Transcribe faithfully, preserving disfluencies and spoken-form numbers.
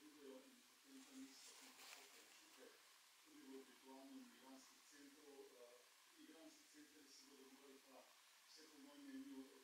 zavedajo in potem tam niso tako rešitve, tudi v oblikovanju migrantskih centrov. Migrantski centri se bodo morali pa vse po mojem mnenju